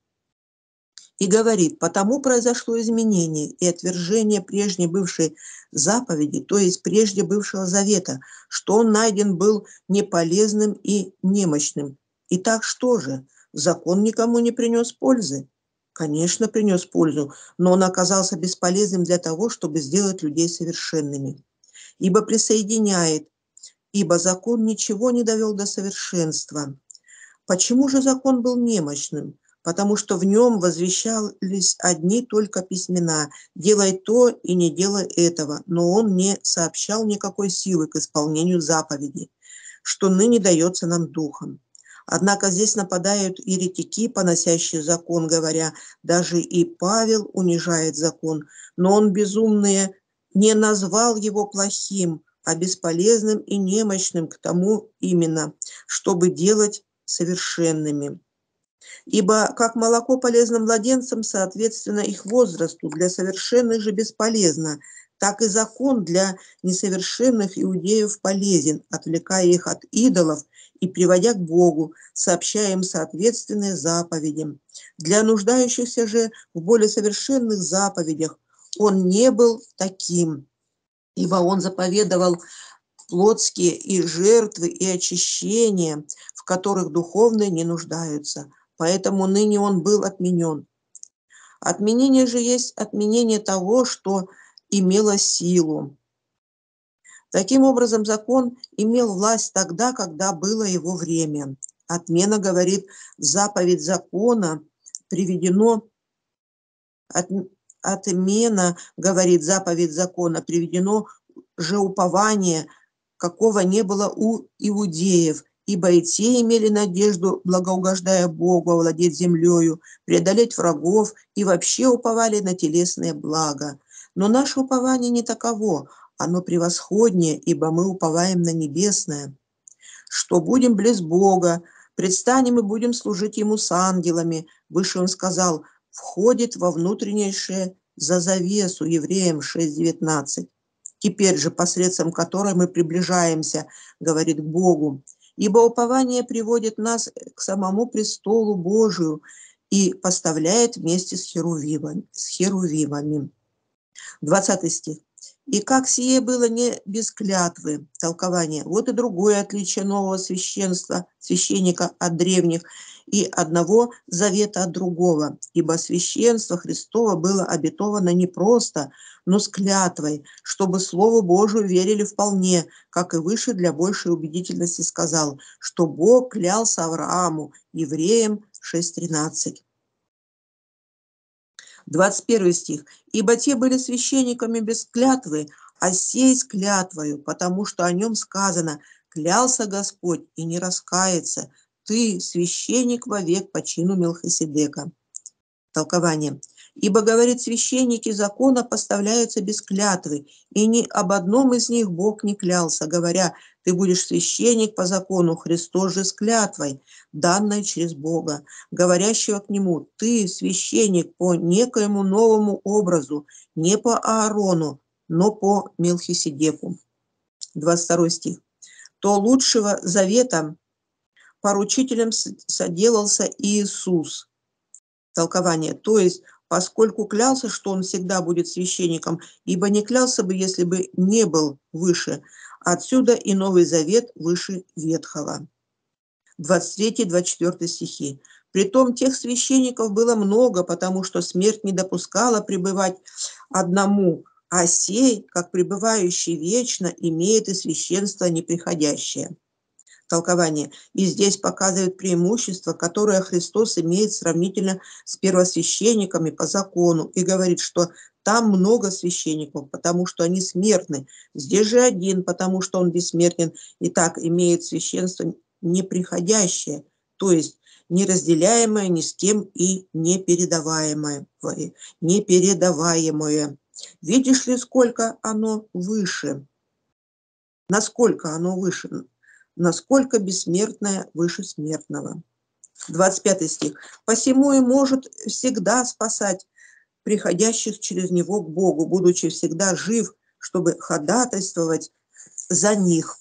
И говорит, потому произошло изменение и отвержение прежней бывшей заповеди, то есть прежде бывшего завета, что он найден был неполезным и немощным. Итак, что же? Закон никому не принес пользы? Конечно, принес пользу, но он оказался бесполезным для того, чтобы сделать людей совершенными. Ибо присоединяет, ибо закон ничего не довел до совершенства. Почему же закон был немощным? Потому что в нем возвещались одни только письмена «делай то и не делай этого», но он не сообщал никакой силы к исполнению заповеди, что ныне дается нам духом. Однако здесь нападают еретики, поносящие закон, говоря, даже и Павел унижает закон, но он, безумный, не назвал его плохим, а бесполезным и немощным к тому именно, чтобы делать совершенными. Ибо как молоко полезно младенцам, соответственно их возрасту, для совершенных же бесполезно, так и закон для несовершенных иудеев полезен, отвлекая их от идолов и приводя к Богу, сообщая им соответственные заповеди. Для нуждающихся же в более совершенных заповедях он не был таким, ибо он заповедовал плотские и жертвы, и очищения, в которых духовные не нуждаются. Поэтому ныне он был отменен. Отменение же есть отменение того, что имело силу. Таким образом, закон имел власть тогда, когда было его время. Отмена, говорит, заповедь закона приведено, от, отмена, говорит, заповедь закона приведено же упование, какого не было у иудеев, ибо и те имели надежду, благоугождая Богу, овладеть землею, преодолеть врагов и вообще уповали на телесное благо. Но наше упование не таково, оно превосходнее, ибо мы уповаем на небесное, что будем близ Бога, предстанем и будем служить Ему с ангелами. Выше он сказал, входит во внутреннейшее за завесу, Евреям шесть девятнадцать. Теперь же, посредством которой мы приближаемся, говорит, к Богу, ибо упование приводит нас к самому престолу Божию и поставляет вместе с херувимами. С херувимами. двадцатый стих. И как сие было не без клятвы, толкования. Вот и другое отличие нового священства, священника от древних, и одного завета от другого. Ибо священство Христово было обетовано не просто, но с клятвой, чтобы Слову Божию верили вполне, как и выше для большей убедительности сказал, что Бог клялся Аврааму, Евреям шесть тринадцать. двадцать первый стих. «Ибо те были священниками без клятвы, а сей с клятвою, потому что о нем сказано, клялся Господь и не раскается, ты священник вовек по чину Мелхиседека». Толкование. «Ибо, говорит, священники закона поставляются без клятвы, и ни об одном из них Бог не клялся, говоря, ты будешь священник по закону, Христос же с клятвой, данной через Бога, говорящего к нему, ты священник по некоему новому образу, не по Аарону, но по Мелхиседеку». двадцать второй стих. «То лучшего завета поручителем соделался Иисус». Толкование. То есть, поскольку клялся, что он всегда будет священником, ибо не клялся бы, если бы не был выше. Отсюда и Новый Завет выше Ветхого. двадцать третий двадцать четвёртый стихи. «Притом тех священников было много, потому что смерть не допускала пребывать одному, а сей, как пребывающий вечно, имеет и священство неприходящее». Толкование. И здесь показывает преимущество, которое Христос имеет сравнительно с первосвященниками по закону, и говорит, что там много священников, потому что они смертны. Здесь же один, потому что он бессмертен, и так имеет священство неприходящее, то есть неразделяемое ни с кем и непередаваемое. непередаваемое. Видишь ли, сколько оно выше? Насколько оно выше? Насколько бессмертное выше смертного. двадцать пятый стих. «Посему и может всегда спасать приходящих через него к Богу, будучи всегда жив, чтобы ходатайствовать за них».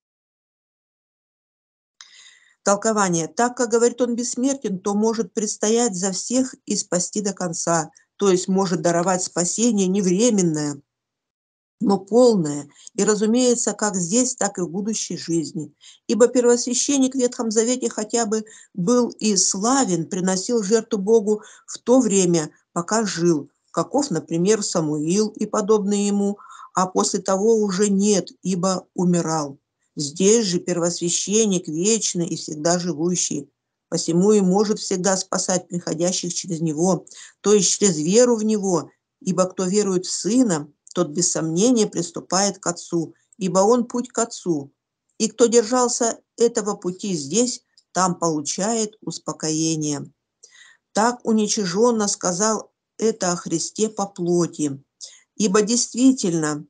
Толкование. Так как, говорит, он бессмертен, то может предстоять за всех и спасти до конца, то есть может даровать спасение не временное, но полное, и, разумеется, как здесь, так и в будущей жизни. Ибо первосвященник в Ветхом Завете хотя бы был и славен, приносил жертву Богу в то время, пока жил, каков, например, Самуил и подобные ему, а после того уже нет, ибо умирал. Здесь же первосвященник вечный и всегда живущий, посему и может всегда спасать приходящих через него, то есть через веру в него, ибо кто верует в Сына, тот без сомнения приступает к Отцу, ибо он путь к Отцу. И кто держался этого пути здесь, там получает успокоение. Так уничиженно сказал это о Христе по плоти. Ибо действительно,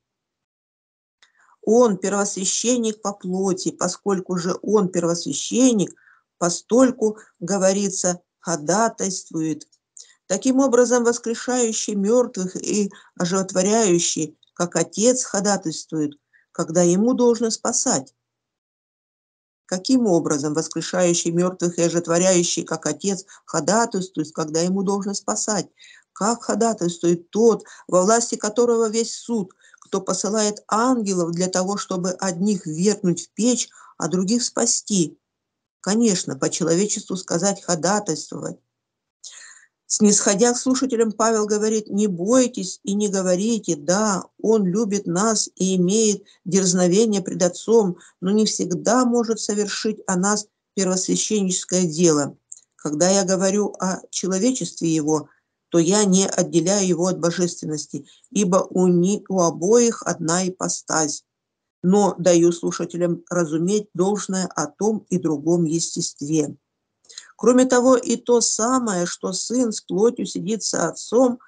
он первосвященник по плоти, поскольку же он первосвященник, постольку, говорится, ходатайствует. Таким образом, воскрешающий мертвых и оживотворяющий, как Отец ходатайствует, когда ему должно спасать. Каким образом воскрешающий мертвых и оживотворяющий, как Отец, ходатайствует, когда ему должно спасать? Как ходатайствует тот, во власти которого весь суд, кто посылает ангелов для того, чтобы одних ввергнуть в печь, а других спасти? Конечно, по человечеству сказать ходатайствовать. Снисходя к слушателям, Павел говорит: не бойтесь и не говорите, да, он любит нас и имеет дерзновение пред Отцом, но не всегда может совершить о нас первосвященническое дело. Когда я говорю о человечестве его, то я не отделяю его от божественности, ибо у, ни, у обоих одна ипостась. Но даю слушателям разуметь должное о том и другом естестве. Кроме того, и то самое, что Сын с плотью сидит со Отцом,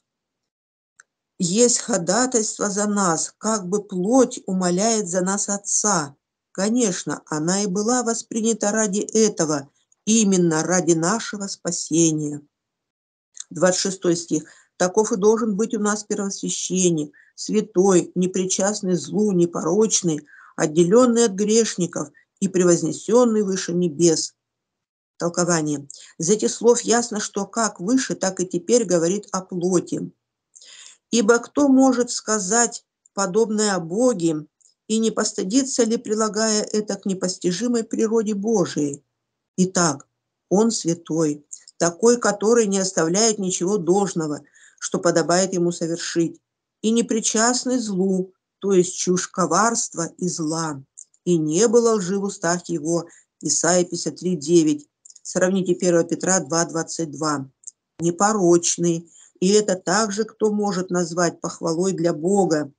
есть ходатайство за нас, как бы плоть умоляет за нас Отца. Конечно, она и была воспринята ради этого, именно ради нашего спасения. двадцать шестой стих. Таков и должен быть у нас первосвященник, святой, непричастный злу, непорочный, отделенный от грешников и превознесенный выше небес. Толкование. Из этих слов ясно, что как выше, так и теперь говорит о плоти. Ибо кто может сказать подобное о Боге, и не постыдится ли, прилагая это к непостижимой природе Божией? Итак, Он святой, такой, который не оставляет ничего должного, что подобает Ему совершить, и непричастный злу, то есть чушь коварства и зла, и не было лжи в устах Его. Исайя пятьдесят три, девять. Сравните первое Петра два, двадцать два. Непорочный, и это также кто может назвать похвалой для Бога,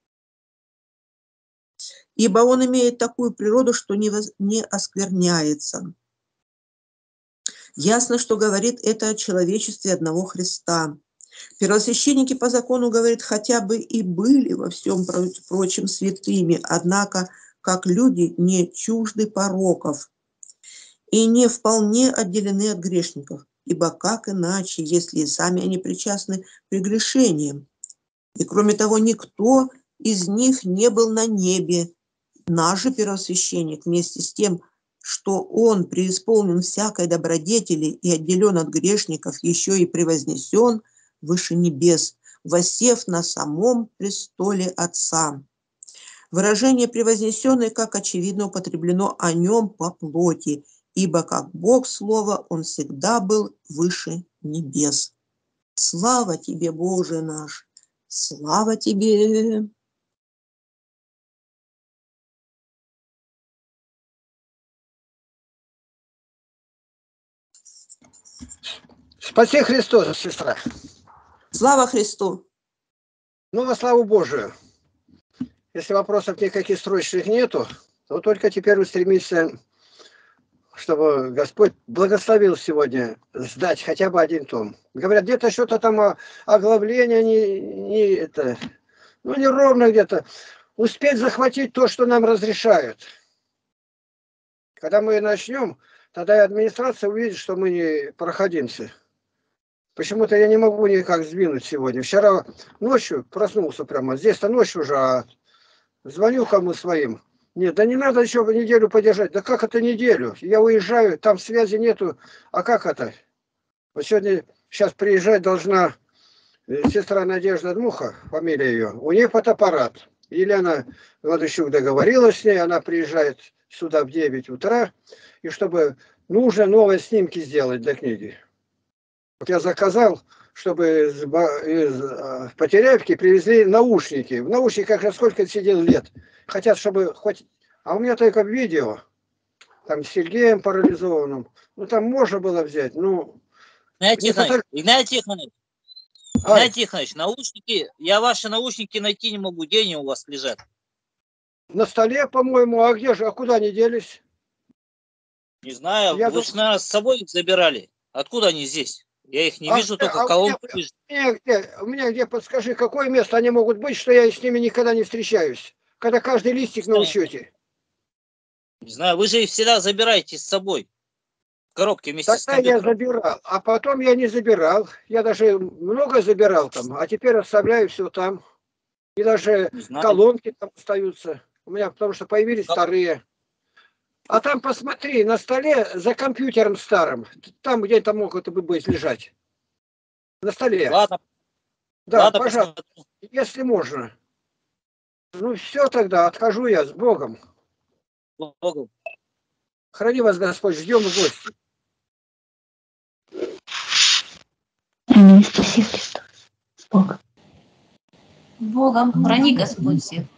ибо Он имеет такую природу, что не, воз... не оскверняется. Ясно, что говорит это о человечестве одного Христа. Первосвященники по закону, говорит, хотя бы и были во всем прочем святыми, однако, как люди, не чужды пороков и не вполне отделены от грешников, ибо как иначе, если и сами они причастны к прегрешениям? И кроме того, никто из них не был на небе. Наш же первосвященник, вместе с тем, что он преисполнен всякой добродетели и отделен от грешников, еще и превознесен выше небес, воссев на самом престоле Отца. Выражение «превознесенный», как очевидно, употреблено о нем по плоти, ибо как Бог Слова он всегда был выше небес. Слава тебе, Боже наш! Слава тебе! Спаси Христос, сестра. Слава Христу! Ну, во славу Божию. Если вопросов никаких срочных нету, то только теперь устремиться, чтобы Господь благословил сегодня сдать хотя бы один том. Говорят, где-то что-то там оглавление, не, не это, ну, неровно где-то. Успеть захватить то, что нам разрешают. Когда мы начнем, тогда и администрация увидит, что мы не проходимцы. Почему-то я не могу никак сдвинуть сегодня. Вчера ночью проснулся прямо. Здесь-то ночь уже, а звоню кому своим. Нет, да не надо еще неделю подержать. Да как это неделю? Я уезжаю, там связи нету. А как это? Вот сегодня, сейчас приезжать должна сестра Надежда Дмуха, фамилия ее. У нее фотоаппарат. Елена Гладыщук договорилась с ней, она приезжает сюда в девять утра. И чтобы нужно новые снимки сделать для книги. Вот я заказал, чтобы из, из Потеряевки привезли наушники. В наушниках я сколько сидел лет. Хотят, чтобы хоть... А у меня только видео. Там с Сергеем парализованным. Ну, там можно было взять. Ну... Игнатий Тихонович, фото... Игнатий Тихонович, а? Игнатий Тихонович, наушники, я ваши наушники найти не могу. Где они у вас лежат? На столе, по-моему. А где же? А куда они делись? Не знаю. Я Вы же, наверное, с собой их забирали. Откуда они здесь? Я их не а, вижу, только а в колонке. У меня, где, у меня где, подскажи, какое место они могут быть, что я с ними никогда не встречаюсь? Когда каждый листик на учете. Не знаю, вы же их всегда забираете с собой. В коробке вместе Тогда с компьютером. я забирал, а потом я не забирал. Я даже много забирал там, а теперь оставляю все там. И даже колонки там остаются. У меня потому что появились как? Старые. А там посмотри, на столе за компьютером старым, там где-то могут быть лежать. На столе. Ладно. Да, Ладно, пожалуйста, посмотрю. Если можно. Ну все тогда, отхожу я с Богом. Богом. Храни вас Господь, ждем в гости. Храни Иисусе Христос. С Богом. Богом храни Господь всех.